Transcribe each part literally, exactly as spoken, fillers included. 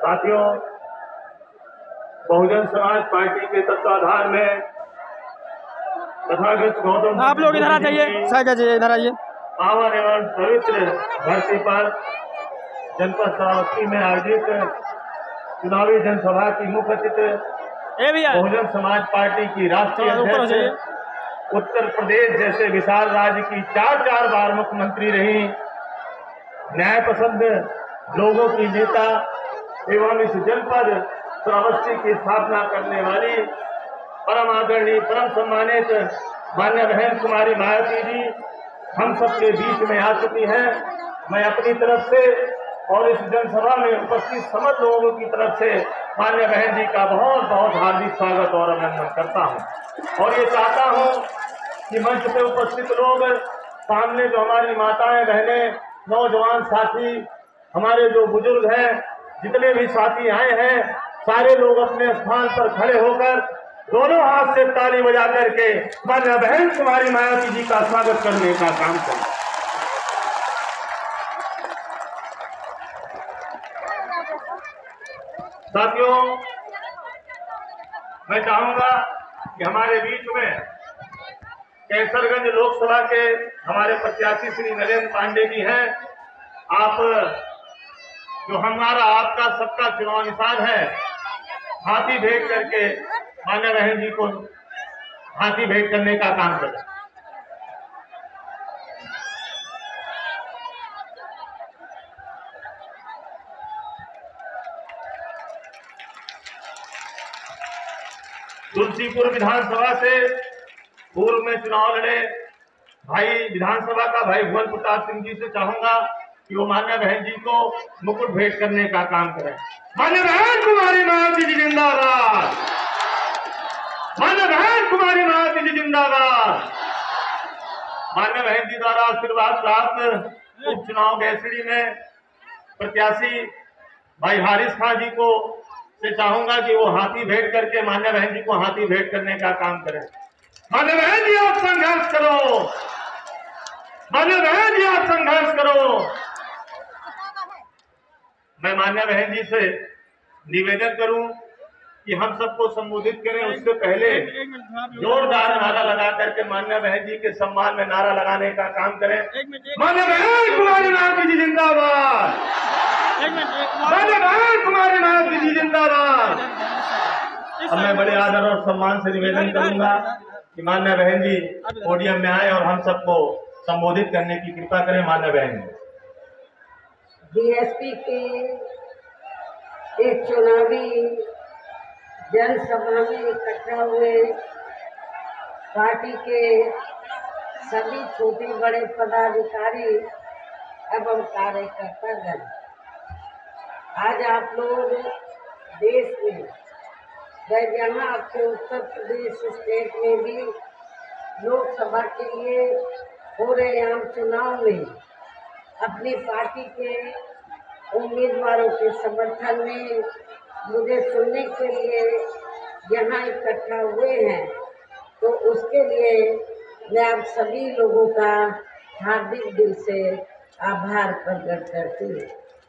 साथियों, बहुजन समाज पार्टी के तत्वाधान में तथागत गौतम आप लोग इधर आ जाइए, इधर आइए। पावन एवं पवित्र धरती पर जनपद श्रावस्ती में आयोजित चुनावी जनसभा की मुख्य अतिथि बहुजन समाज पार्टी की राष्ट्रीय अध्यक्ष, उत्तर प्रदेश जैसे विशाल राज्य की चार चार बार मुख्यमंत्री रही, न्याय पसंद लोगों की नेता एवं इस जनपद श्रावस्ती की स्थापना करने वाली परम आदरणीय परम सम्मानित मान्य बहन कुमारी मायावती जी हम सबके बीच में आ चुकी है। मैं अपनी तरफ से और इस जनसभा में उपस्थित समस्त लोगों की तरफ से मान्य बहन जी का बहुत बहुत हार्दिक स्वागत और अभिनंदन करता हूं और ये चाहता हूं कि मंच पे उपस्थित लोग, सामने जो हमारी माताएं बहनें, नौजवान साथी, हमारे जो बुजुर्ग हैं, जितने भी साथी आए हैं, सारे लोग अपने स्थान पर खड़े होकर दोनों हाथ से ताली बजा करके मान्य बहन कुमारी मायावती जी का स्वागत करने का काम करें। साथियों, मैं चाहूंगा कि हमारे बीच में कैसरगंज लोकसभा के हमारे प्रत्याशी श्री नरेंद्र पांडे जी हैं। आप जो हमारा आपका सबका चुनाव निशान है, हाथी भेंट करके मान्य बहन जी को हाथी भेंट करने का काम करें। तुलसीपुर विधानसभा से पूर्व में चुनाव लड़े भाई विधानसभा का भाई भुवन प्रताप सिंह जी से चाहूंगा कि वो मान्य बहन जी को मुकुट भेंट करने का काम करें। मान्य बहन कुमारी मायावती जी जिंदाबाद, मान्य बहन कुमारी मायावती जी जिंदाबाद। मान्य बहन जी द्वारा आशीर्वाद प्राप्त उपचुनाव गैसड़ी में प्रत्याशी भाई हारिस खान जी को से चाहूंगा कि वो हाथी भेंट करके मान्य बहन जी को हाथी भेंट करने का काम करें। मान्य बहन जी आप संघर्ष करो, मान्य बहन जी आप संघर्ष करो। मैं मान्य बहन जी से निवेदन करूं कि हम सबको संबोधित करें, उससे पहले जोरदार नारा लगा करके मान्य बहन जी के सम्मान में नारा लगाने का काम करें। मान्य बहन कुमारी मायावती जी जिंदाबाद, मान्य बहन कुमारी मायावती जी जिंदाबाद। अब मैं बड़े आदर और सम्मान से निवेदन करूंगा कि मान्य बहन जी पोडियम में आए और हम सबको संबोधित करने की कृपा करें। मान्य बहन जी, बीएसपी के एक चुनावी जनसभा में इकट्ठा हुए पार्टी के सभी छोटे बड़े पदाधिकारी एवं कार्यकर्तागण, आज आप लोग देश में जब यहाँ आपके उत्तर प्रदेश स्टेट में भी लोकसभा के लिए हो रहे आम चुनाव में अपनी पार्टी के उम्मीदवारों के समर्थन में मुझे सुनने के लिए यहाँ इकट्ठा हुए हैं, तो उसके लिए मैं आप सभी लोगों का हार्दिक दिल से आभार प्रकट करती हूँ।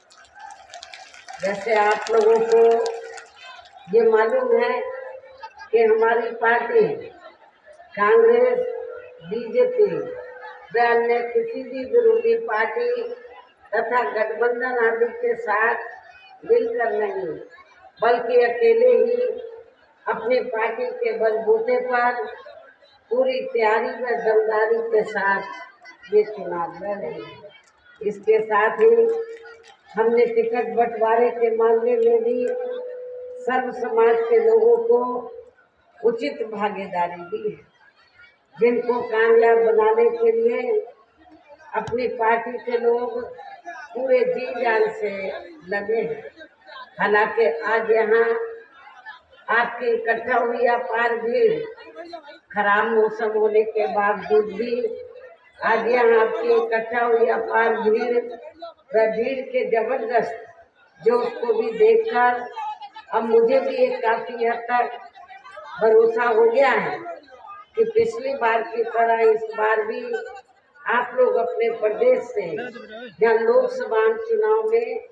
जैसे आप लोगों को ये मालूम है कि हमारी पार्टी कांग्रेस, बीजेपी व अन्य किसी भी विरोधी पार्टी तथा गठबंधन आदि के साथ मिलकर नहीं, बल्कि अकेले ही अपनी पार्टी के बलबूते पर पूरी तैयारी व दमदारी के साथ ये चुनाव लड़ रही है। इसके साथ ही हमने टिकट बंटवारे के मामले में भी सर्व समाज के लोगों को उचित भागीदारी दी है, जिनको कामयाब बनाने के लिए अपनी पार्टी के लोग पूरे जी जान से लगे हैं। हालांकि आज यहाँ आपके इकट्ठा हुई अपार भीड़, खराब मौसम होने के बावजूद भी आज यहाँ आपकी इकट्ठा हुई अपार भीड़ व भीड़ के जबरदस्त जोश को भी देखकर अब मुझे भी एक काफी हद तक भरोसा हो गया है कि पिछली बार की तरह इस बार भी आप लोग अपने प्रदेश से जब लोकसभा चुनाव में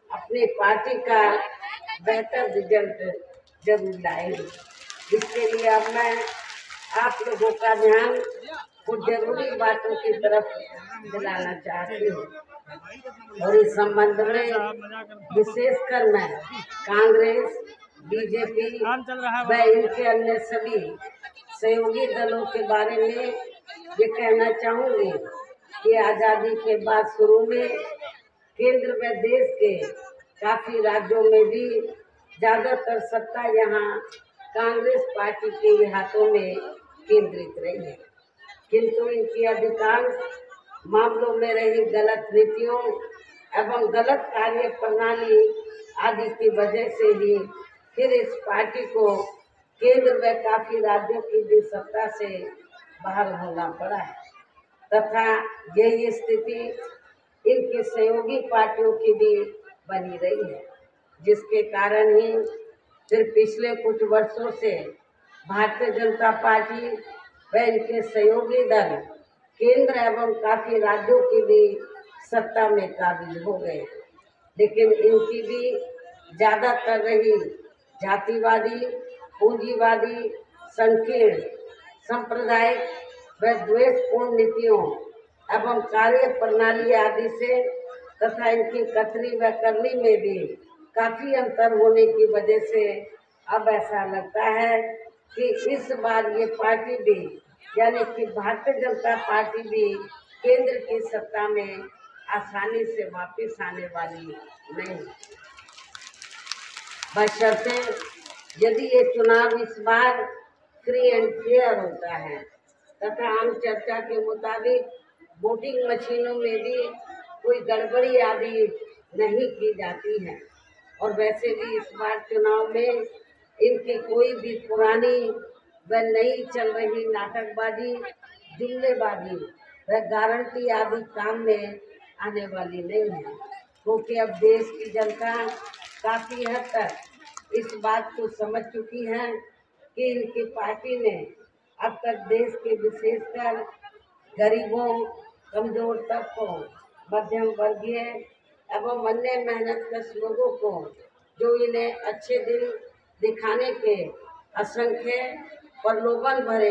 अपनी पार्टी का बेहतर रिजल्ट जरूर लाएंगे। इसके लिए अब मैं आप लोगों का ध्यान कुछ जरूरी बातों की तरफ दिलाना चाहती हूँ और इस संबंध में विशेषकर मैं कांग्रेस, बीजेपी व इनके अन्य सभी सहयोगी दलों के बारे में ये कहना चाहूंगी कि आज़ादी के बाद शुरू में केंद्र व देश के काफी राज्यों में भी ज्यादातर सत्ता यहाँ कांग्रेस पार्टी के ही हाथों में केंद्रित रही है, किंतु इनकी अधिकांश मामलों में रही गलत नीतियों एवं गलत कार्य प्रणाली आदि की वजह से ही फिर इस पार्टी को केंद्र व काफी राज्यों की भी सत्ता से बाहर होना पड़ा है तथा यही स्थिति इनकी सहयोगी पार्टियों की भी बनी रही है, जिसके कारण ही फिर पिछले कुछ वर्षों से भारतीय जनता पार्टी व इनके सहयोगी दल केंद्र एवं काफी राज्यों की भी सत्ता में काबिज हो गए, लेकिन इनकी भी ज्यादातर रही जातिवादी, पूंजीवादी, संकीर्ण, सांप्रदायिक व द्वेषपूर्ण नीतियों एवं कार्य प्रणाली आदि से तथा इनकी कथनी व करनी में भी काफी अंतर होने की वजह से अब ऐसा लगता है कि इस बार ये पार्टी भी यानी कि भारतीय जनता पार्टी भी केंद्र की सत्ता में आसानी से वापस आने वाली नहीं, बशर्ते यदि ये चुनाव इस बार फ्री एंड फेयर होता है तथा आम चर्चा के मुताबिक वोटिंग मशीनों में भी कोई गड़बड़ी आदि नहीं की जाती है और वैसे भी इस बार चुनाव में इनकी कोई भी पुरानी व नई चल रही नाटकबाजी, जुमलेबाजी व गारंटी आदि काम में आने वाली नहीं है, क्योंकि अब देश की जनता काफी हद तक इस बात को समझ चुकी है कि इनकी पार्टी ने अब तक देश के विशेषकर गरीबों, कमजोर तबकों, मध्यम वर्गीय एवं अन्य मेहनतकश लोगों को जो इन्हें अच्छे दिन दिखाने के असंख्य प्रलोभन भरे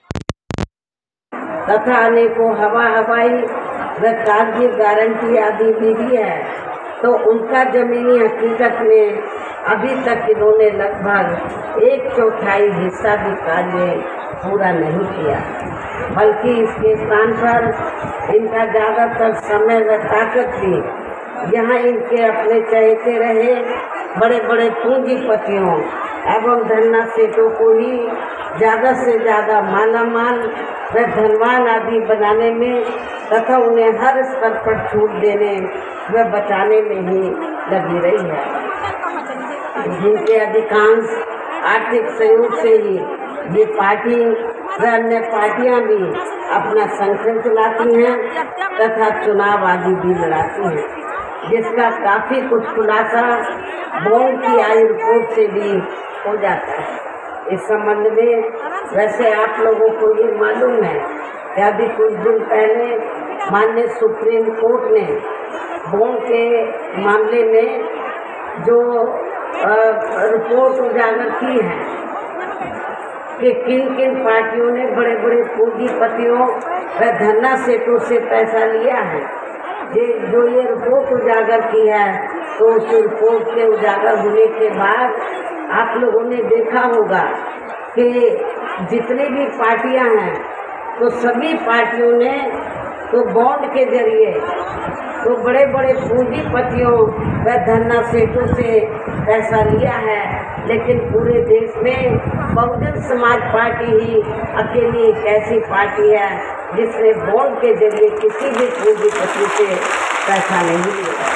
तथा अनेकों हवा हवाई व कागजी गारंटी आदि भी दी है, तो उनका जमीनी हकीकत में अभी तक इन्होंने लगभग एक चौथाई हिस्सा भी कार्य पूरा नहीं किया, बल्कि इसके स्थान पर इनका ज़्यादातर समय व ताकत भी यहाँ इनके अपने चहेते रहे बड़े बड़े पूंजीपतियों एवं धन्ना सेठों को ही ज़्यादा से ज़्यादा मालामाल व धनवान आदि बनाने में तथा उन्हें हर स्तर पर छूट देने व बचाने में ही लगी रही है, जिनके अधिकांश आर्थिक सहयोग से ही ये पार्टी व अन्य पार्टियां भी अपना संगठन चलाती हैं तथा चुनाव आदि भी लड़ाती हैं, जिसका काफी कुछ खुलासा बॉन्ड की आई रिपोर्ट से भी हो जाता है। इस संबंध में वैसे आप लोगों को ये मालूम है कि अभी कुछ दिन पहले माननीय सुप्रीम कोर्ट ने बॉन्ड के मामले में जो रिपोर्ट उजागर की है कि किन किन पार्टियों ने बड़े बड़े पूंजीपतियों व धन्ना सेठों से पैसा लिया है, ये जो ये रिपोर्ट उजागर की है, तो उस रिपोर्ट के उजागर होने के बाद आप लोगों ने देखा होगा कि जितनी भी पार्टियां हैं तो सभी पार्टियों ने तो बॉन्ड के जरिए तो बड़े बड़े पूंजीपतियों व धन्ना सेठों से पैसा लिया है, लेकिन पूरे देश में बहुजन समाज पार्टी ही अकेली एक ऐसी पार्टी है जिसने बॉन्ड के जरिए किसी भी पूंजीपति से पैसा नहीं लिया।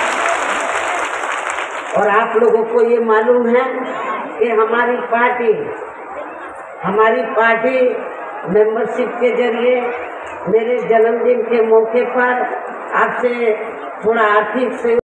और आप लोगों को ये मालूम है कि हमारी पार्टी हमारी पार्टी मेंबरशिप के जरिए मेरे जन्मदिन के मौके पर आपसे थोड़ा आर्थिक सहयोग